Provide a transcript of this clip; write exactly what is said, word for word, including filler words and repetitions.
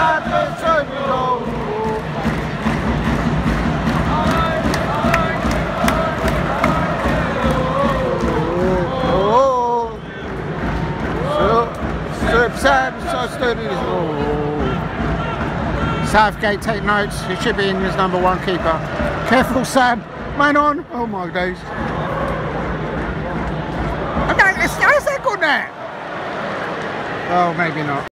Southgate, take notes. He should be in as number one keeper. Careful, Sam. Man on. Oh my days. How's that gone there? Oh, maybe not.